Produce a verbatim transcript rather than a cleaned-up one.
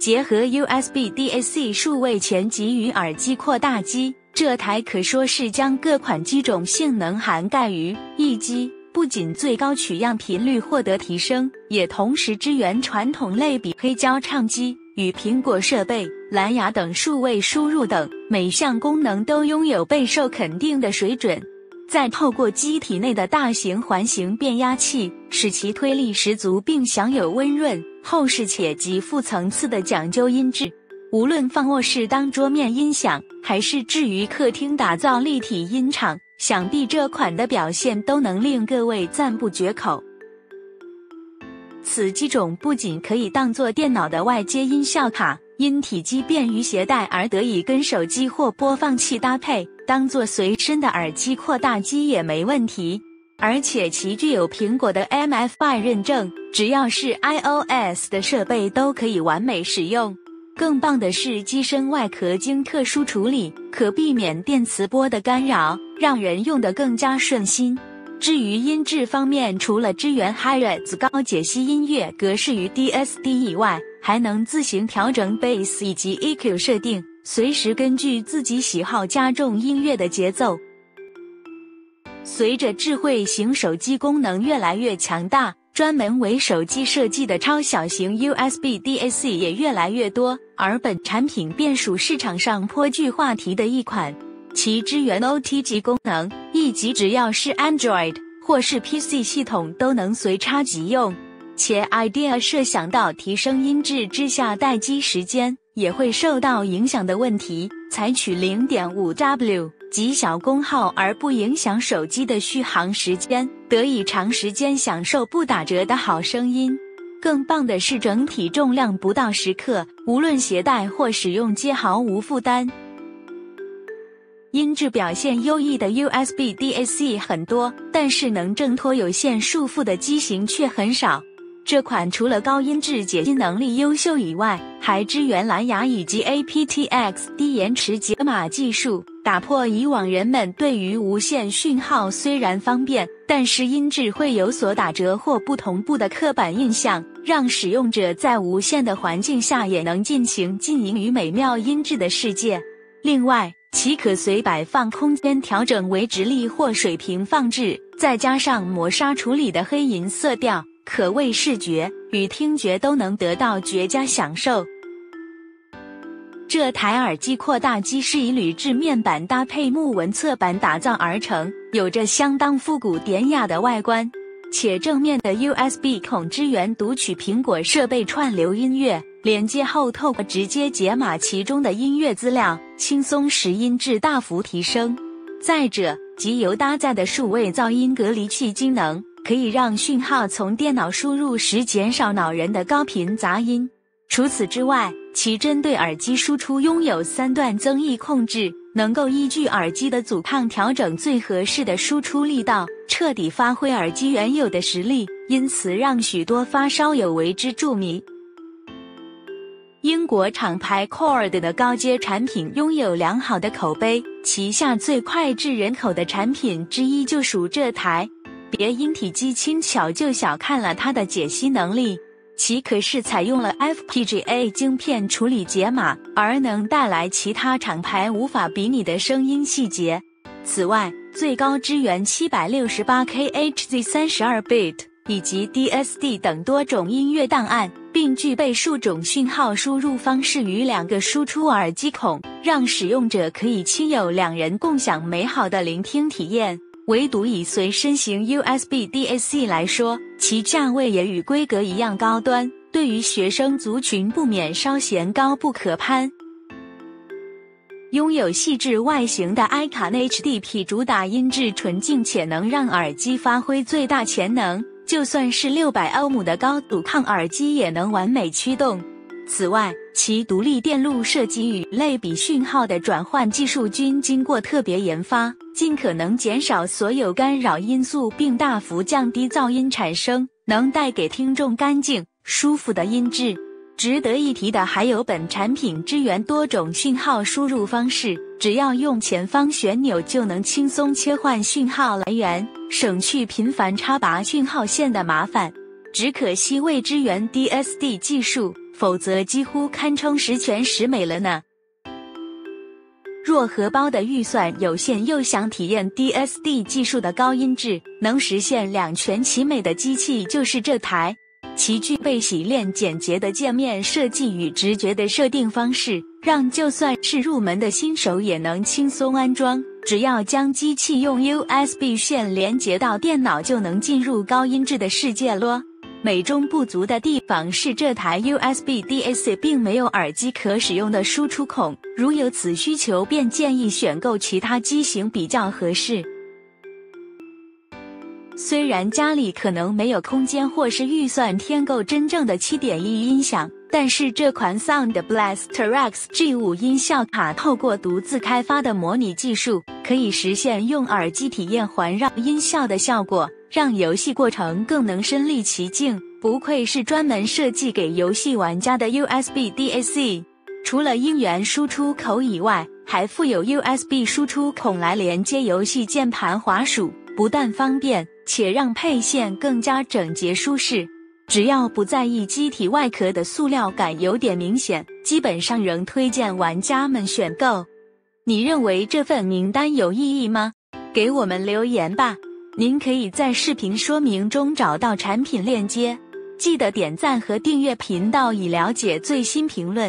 结合 U S B D A C 数位前级与耳机扩大机，这台可说是将各款机种性能涵盖于一机，不仅最高取样频率获得提升，也同时支援传统类比黑胶唱机与苹果设备、蓝牙等数位输入等，每项功能都拥有备受肯定的水准。再透过机体内的大型环形变压器，使其推力十足并享有温润、厚实且极富层次的讲究音质。无论放卧室当桌面音响，还是置于客厅打造立体音场，想必这款的表现都能令各位赞不绝口。此机种不仅可以当作电脑的外接音效卡，因体积便于携带而得以跟手机或播放器搭配，当作随身的耳机扩大机也没问题。而且其具有苹果的 M F I 认证，只要是 iOS 的设备都可以完美使用。更棒的是，机身外壳经特殊处理，可避免电磁波的干扰，让人用得更加顺心。至于音质方面，除了支援 Hi-Res 高解析音乐格式与 D S D 以外，还能自行调整 Bass 以及 E Q 设定，随时根据自己喜好加重音乐的节奏。随着智慧型手机功能越来越强大，专门为手机设计的超小型 U S B D A C 也越来越多，而本产品便属市场上颇具话题的一款。其支援 O T G 功能，一级只要是 Android 或是 P C 系统都能随插即用。且 idea 设想到提升音质之下待机时间也会受到影响的问题，采取 零点五 W 极小功耗而不影响手机的续航时间，得以长时间享受不打折的好声音。更棒的是整体重量不到十克，无论携带或使用皆毫无负担。音质表现优异的 U S B D A C 很多，但是能挣脱有线束缚的机型却很少。这款除了高音质解析能力优秀以外，还支援蓝牙以及 A P T X 低延迟解码技术，打破以往人们对于无线讯号虽然方便，但是音质会有所打折或不同步的刻板印象，让使用者在无线的环境下也能尽情浸淫于美妙音质的世界。另外，其可随摆放空间调整为直立或水平放置，再加上磨砂处理的黑银色调，可谓视觉与听觉都能得到绝佳享受。这台耳机扩大机是以铝制面板搭配木纹侧板打造而成，有着相当复古典雅的外观，且正面的 U S B 孔支援读取苹果设备串流音乐，连接后透过直接解码其中的音乐资料，轻松使音质大幅提升。再者，即由搭载的数位噪音隔离器机能，可以让讯号从电脑输入时减少恼人的高频杂音。除此之外，其针对耳机输出拥有三段增益控制，能够依据耳机的阻抗调整最合适的输出力道，彻底发挥耳机原有的实力，因此让许多发烧友为之着迷。英国厂牌 Cord 的高阶产品拥有良好的口碑，旗下最脍炙人口的产品之一就属这台。别因体积轻巧就小看了它的解析能力，其可是采用了 F P G A 晶片处理解码，而能带来其他厂牌无法比拟的声音细节。此外，最高支援 七百六十八K H Z 三十二 bit 以及 D S D 等多种音乐档案，并具备数种讯号输入方式与两个输出耳机孔，让使用者可以亲友两人共享美好的聆听体验。唯独以随身型 U S B D A C 来说，其价位也与规格一样高端，对于学生族群不免稍嫌高不可攀。拥有细致外形的 iCan H D P 主打音质纯净且能让耳机发挥最大潜能，就算是六百欧姆的高阻抗耳机也能完美驱动。此外，其独立电路设计与类比讯号的转换技术均经过特别研发，尽可能减少所有干扰因素并大幅降低噪音产生，能带给听众干净、舒服的音质。值得一提的还有本产品支援多种讯号输入方式，只要用前方旋钮就能轻松切换讯号来源，省去频繁插拔讯号线的麻烦。只可惜未支援 D S D 技术， 否则几乎堪称十全十美了呢。若荷包的预算有限，又想体验 D S D 技术的高音质，能实现两全其美的机器就是这台。其具备洗练简洁的界面设计与直觉的设定方式，让就算是入门的新手也能轻松安装。只要将机器用 U S B 线连接到电脑，就能进入高音质的世界咯。美中不足的地方是，这台 U S B D A C 并没有耳机可使用的输出孔，如有此需求，便建议选购其他机型比较合适。虽然家里可能没有空间或是预算添购真正的 七点一 音响，但是这款 Sound Blaster X G 五 音效卡透过独自开发的模拟技术，可以实现用耳机体验环绕音效的效果，让游戏过程更能身临其境，不愧是专门设计给游戏玩家的 U S B D A C。 除了音源输出口以外，还附有 U S B 输出孔来连接游戏键盘滑鼠，不但方便，且让配线更加整洁舒适。只要不在意机体外壳的塑料感有点明显，基本上仍推荐玩家们选购。你认为这份名单有意义吗？给我们留言吧。您可以在视频说明中找到产品链接，记得点赞和订阅频道以了解最新评论。